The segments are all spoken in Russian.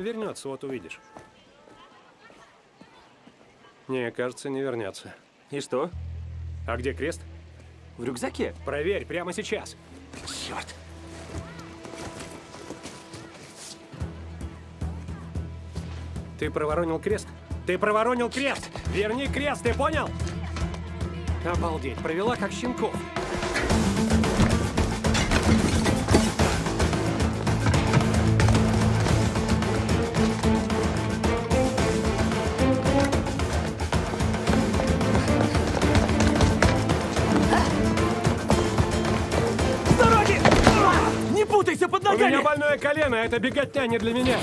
вернется, вот увидишь. Не, кажется, не вернется. И что? А где крест? В рюкзаке? Проверь прямо сейчас. Черт. Ты проворонил крест? Ты проворонил крест! Верни крест, ты понял? Обалдеть, провела как щенков. С дороги! Не путайся под У ногами! меня больное колено, это беготня не для меня.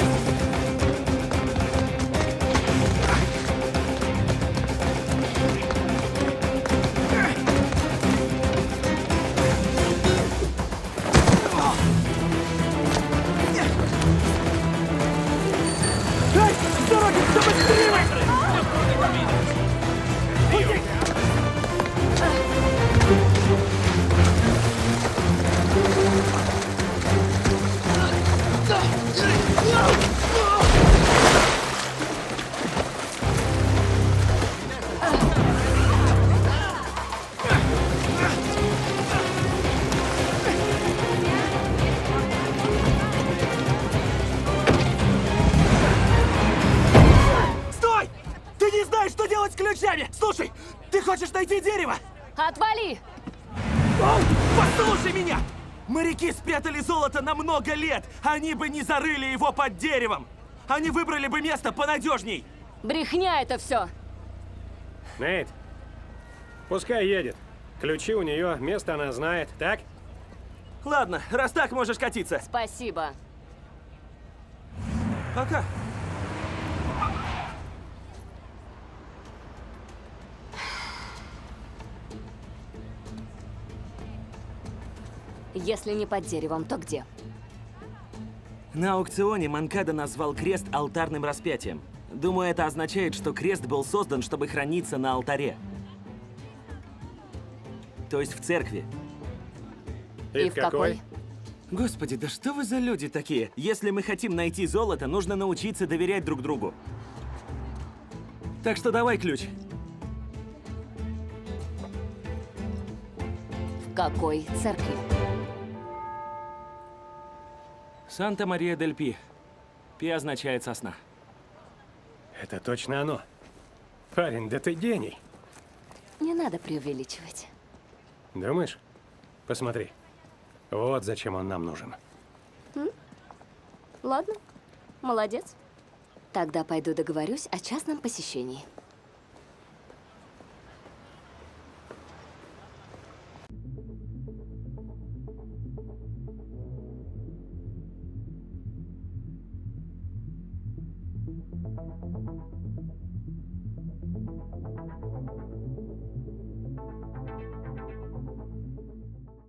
Эй, с дороги! Да быстрее! Стой! Ты не знаешь, что делать с ключами! Слушай, ты хочешь найти дерево? Отвали! Послушай меня! Моряки спрятали золото на много лет! Они бы не зарыли его под деревом! Они выбрали бы место понадежней! Брехня это все! Нейт, пускай едет. Ключи у нее, место она знает, так? Ладно, раз так, можешь катиться. Спасибо. Пока. Если не под деревом, то где? На аукционе Манкадо назвал крест алтарным распятием. Думаю, это означает, что крест был создан, чтобы храниться на алтаре. То есть в церкви. И в какой? Господи, да что вы за люди такие? Если мы хотим найти золото, нужно научиться доверять друг другу. Так что давай ключ. В какой церкви? Санта-Мария-дель-Пи. Пи означает сосна. Это точно оно. Парень, да ты гений. Не надо преувеличивать. Думаешь? Посмотри. Вот зачем он нам нужен. Ладно, молодец. Тогда пойду договорюсь о частном посещении.